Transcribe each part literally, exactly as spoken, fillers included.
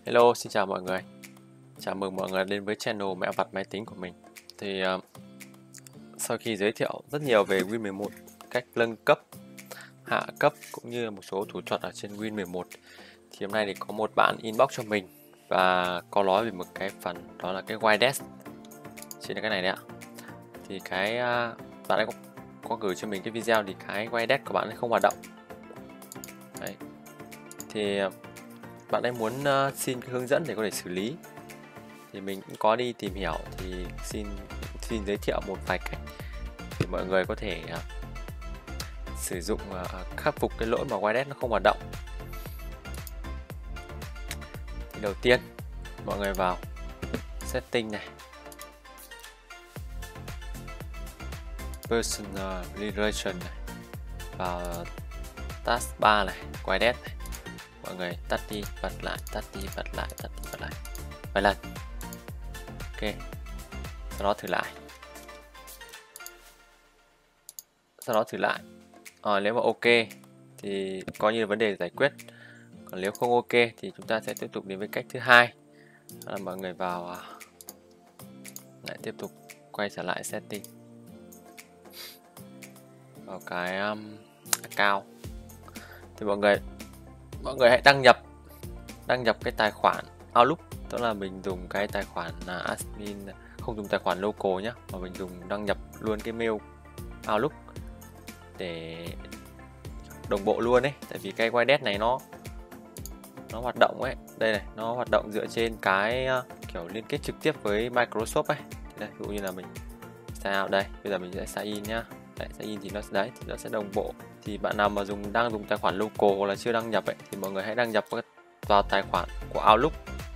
Hello, xin chào mọi người. Chào mừng mọi người đến với channel Mẹo vặt máy tính của mình. Thì uh, sau khi giới thiệu rất nhiều về Win mười một, cách nâng cấp, hạ cấp cũng như một số thủ thuật ở trên Win mười một, thì hôm nay thì có một bạn inbox cho mình và có nói về một cái phần đó là cái Widex trên cái này đấy ạ. Thì cái uh, bạn ấy có, có gửi cho mình cái video thì cái Widex của bạn ấy không hoạt động. Đấy. Thì uh, bạn ấy muốn uh, xin cái hướng dẫn để có thể xử lý. Thì mình cũng có đi tìm hiểu, thì xin xin giới thiệu một vài cách để mọi người có thể uh, sử dụng uh, khắc phục cái lỗi mà Widex nó không hoạt động. Thì đầu tiên mọi người vào setting này, personal relation này, vào taskbar này, Widex này, mọi người tắt đi bật lại, tắt đi bật lại, tắt đi bật lại vài lần. Ok, sau đó thử lại, sau đó thử lại. Ờ, nếu mà ok thì coi như vấn đề giải quyết, còn nếu không ok thì chúng ta sẽ tiếp tục đến với cách thứ hai, là mọi người vào lại tiếp tục quay trở lại setting, vào cái um, account. Thì mọi người mọi người hãy đăng nhập đăng nhập cái tài khoản Outlook, tức là mình dùng cái tài khoản là admin, không dùng tài khoản local nhé, mà mình dùng đăng nhập luôn cái mail Outlook để đồng bộ luôn ấy. Tại vì cái Widex này nó nó hoạt động ấy, đây này, nó hoạt động dựa trên cái uh, kiểu liên kết trực tiếp với Microsoft ấy. Đây, ví dụ như là mình sign out đây, bây giờ mình sẽ sign in nhá. Đấy, sign in thì nó đấy thì nó sẽ đồng bộ. Thì bạn nào mà dùng đang dùng tài khoản local hoặc là chưa đăng nhập ấy, thì mọi người hãy đăng nhập vào tài khoản của Outlook.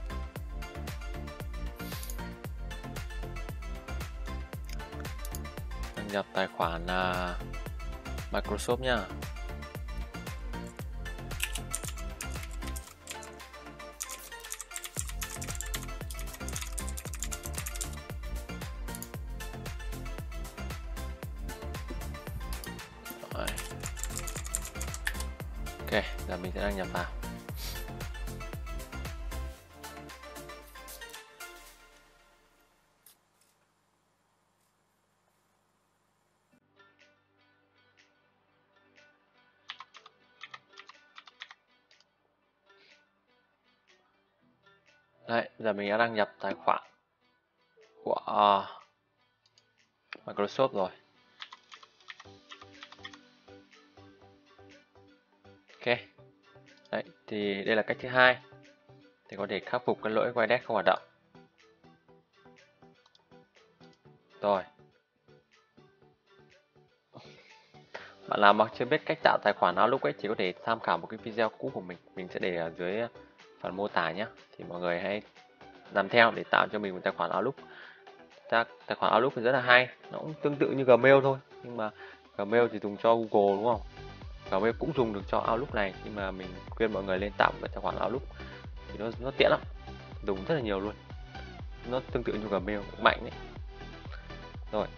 Đăng nhập tài khoản uh, Microsoft nhá. Đấy. Ok, giờ mình sẽ đăng nhập vào. Đấy, giờ mình đã đăng nhập tài khoản của uh, Microsoft rồi. Ok. Đấy, thì đây là cách thứ hai để có thể khắc phục cái lỗi Widex không hoạt động. Rồi. Bạn nào mà chưa biết cách tạo tài khoản Outlook ấy thì có thể tham khảo một cái video cũ của mình, mình sẽ để ở dưới phần mô tả nhé. Thì mọi người hãy làm theo để tạo cho mình một tài khoản Outlook. Tài khoản Outlook thì rất là hay, nó cũng tương tự như Gmail thôi, nhưng mà Gmail thì dùng cho Google đúng không? Gmail cũng dùng được cho Outlook này, nhưng mà mình khuyên mọi người lên tạo một tài khoản Outlook thì nó nó tiện lắm, dùng rất là nhiều luôn, nó tương tự như Gmail, cũng mạnh đấy. Rồi,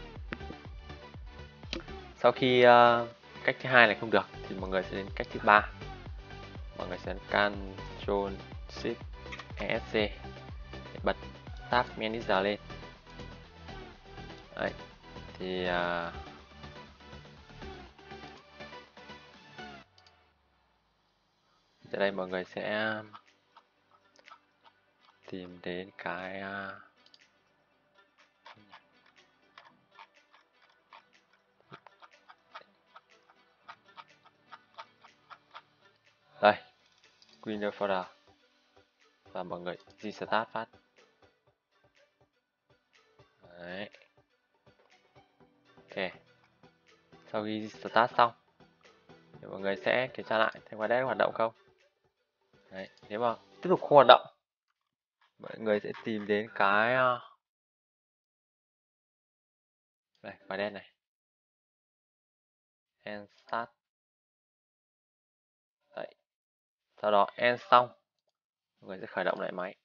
sau khi uh, cách thứ hai này không được thì mọi người sẽ đến cách thứ ba. Mọi người sẽ Ctrl Shift E S C để bật Tab Manager lên. Đấy, thì uh, tại đây mọi người sẽ tìm đến cái uh, đây, Windows Folder, và mọi người restart phát. Đấy. Ok, sau khi restart xong thì mọi người sẽ kiểm tra lại thấy Widex hoạt động không. Đấy, nếu mà tiếp tục không hoạt động, mọi người sẽ tìm đến cái uh, đây, Widex này, end start. Đấy, sau đó end xong, mọi người sẽ khởi động lại máy.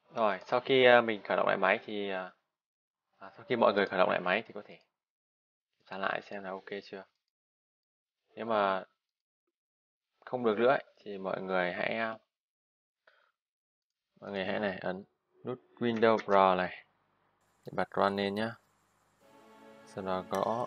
Rồi, sau khi uh, mình khởi động lại máy thì uh, à, sau khi mọi người khởi động lại máy thì có thể trả lại xem là ok chưa. Nếu mà không được nữa ấy, thì mọi người hãy uh, mọi người hãy này ấn nút Windows Pro này để bật run lên nhá. Sau đó gõ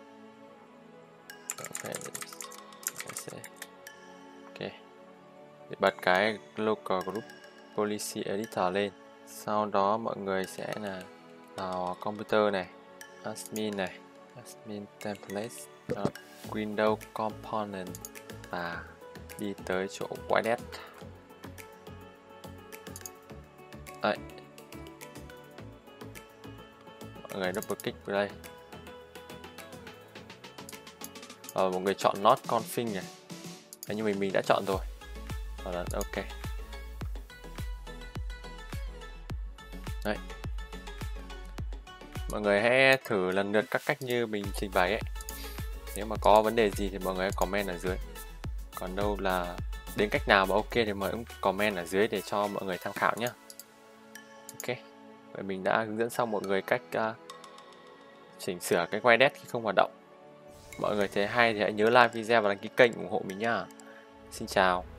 ok để bật cái local group policy editor lên. Sau đó mọi người sẽ là vào computer này, admin này, admin templates, uh, Windows component và đi tới chỗ Whitehead. Đấy. Mọi người double click vào đây. Và mọi người chọn not config này. Đấy, như mình mình đã chọn rồi. Và là ok. Đấy. Mọi người hãy thử lần lượt các cách như mình trình bày ấy. Nếu mà có vấn đề gì thì mọi người hãy comment ở dưới. Còn đâu là đến cách nào mà ok thì mọi người cũng comment ở dưới để cho mọi người tham khảo nhé. Ok. Vậy mình đã hướng dẫn xong mọi người cách uh, chỉnh sửa cái Whitehead khi không hoạt động. Mọi người thấy hay thì hãy nhớ like video và đăng ký kênh ủng hộ mình nhá. Xin chào.